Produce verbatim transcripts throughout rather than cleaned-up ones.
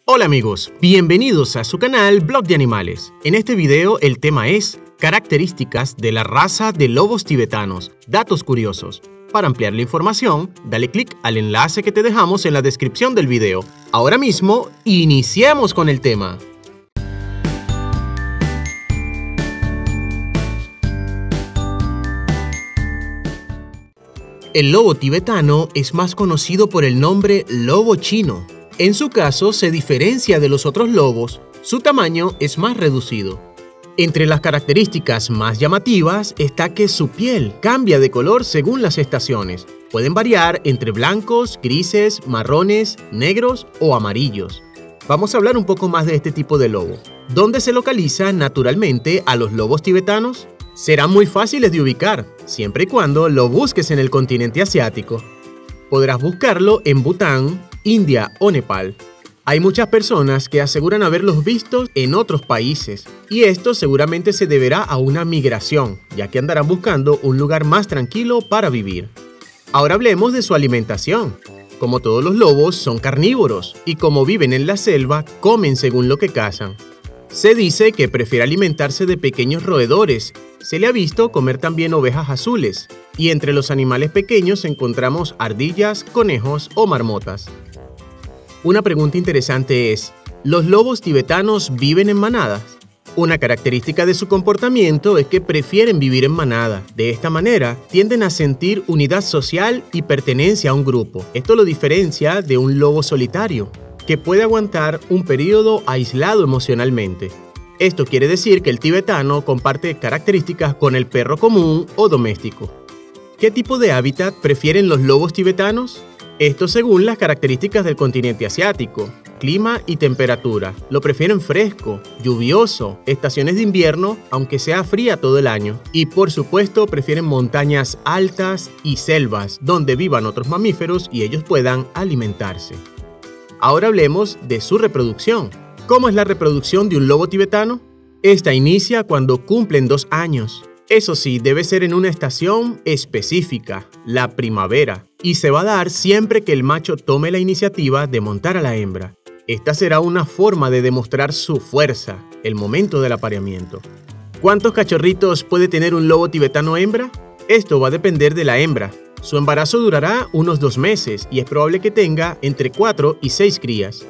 Hola amigos, bienvenidos a su canal Blog de Animales. En este video el tema es características de la raza de lobos tibetanos, datos curiosos. Para ampliar la información, dale clic al enlace que te dejamos en la descripción del video. Ahora mismo, iniciemos con el tema. El lobo tibetano es más conocido por el nombre lobo chino. En su caso, se diferencia de los otros lobos, su tamaño es más reducido. Entre las características más llamativas está que su piel cambia de color según las estaciones. Pueden variar entre blancos, grises, marrones, negros o amarillos. Vamos a hablar un poco más de este tipo de lobo. ¿Dónde se localiza naturalmente a los lobos tibetanos? Serán muy fáciles de ubicar, siempre y cuando lo busques en el continente asiático. Podrás buscarlo en Bután, India o Nepal. Hay muchas personas que aseguran haberlos visto en otros países, y esto seguramente se deberá a una migración, ya que andarán buscando un lugar más tranquilo para vivir. Ahora hablemos de su alimentación. Como todos los lobos, son carnívoros, y como viven en la selva, comen según lo que cazan. Se dice que prefiere alimentarse de pequeños roedores. Se le ha visto comer también ovejas azules, y entre los animales pequeños encontramos ardillas, conejos o marmotas. Una pregunta interesante es, ¿los lobos tibetanos viven en manadas? Una característica de su comportamiento es que prefieren vivir en manada. De esta manera, tienden a sentir unidad social y pertenencia a un grupo. Esto lo diferencia de un lobo solitario, que puede aguantar un periodo aislado emocionalmente. Esto quiere decir que el tibetano comparte características con el perro común o doméstico. ¿Qué tipo de hábitat prefieren los lobos tibetanos? Esto según las características del continente asiático, clima y temperatura. Lo prefieren fresco, lluvioso, estaciones de invierno, aunque sea fría todo el año. Y por supuesto prefieren montañas altas y selvas, donde vivan otros mamíferos y ellos puedan alimentarse. Ahora hablemos de su reproducción. ¿Cómo es la reproducción de un lobo tibetano? Esta inicia cuando cumplen dos años. Eso sí, debe ser en una estación específica, la primavera, y se va a dar siempre que el macho tome la iniciativa de montar a la hembra. Esta será una forma de demostrar su fuerza, el momento del apareamiento. ¿Cuántos cachorritos puede tener un lobo tibetano hembra? Esto va a depender de la hembra. Su embarazo durará unos dos meses y es probable que tenga entre cuatro y seis crías.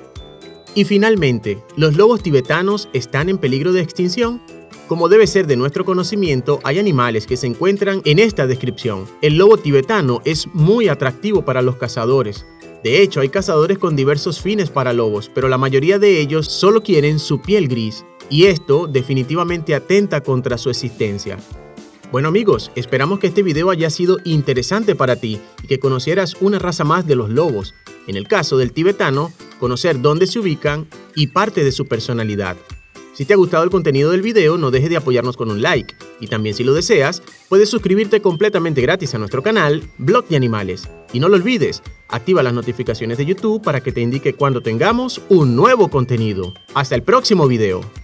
Y finalmente, ¿los lobos tibetanos están en peligro de extinción? Como debe ser de nuestro conocimiento, hay animales que se encuentran en esta descripción. El lobo tibetano es muy atractivo para los cazadores. De hecho, hay cazadores con diversos fines para lobos, pero la mayoría de ellos solo quieren su piel gris, y esto definitivamente atenta contra su existencia. Bueno amigos, esperamos que este video haya sido interesante para ti y que conocieras una raza más de los lobos. En el caso del tibetano, conocer dónde se ubican y parte de su personalidad. Si te ha gustado el contenido del video, no dejes de apoyarnos con un like. Y también si lo deseas, puedes suscribirte completamente gratis a nuestro canal Blog de Animales. Y no lo olvides, activa las notificaciones de YouTube para que te indique cuando tengamos un nuevo contenido. Hasta el próximo video.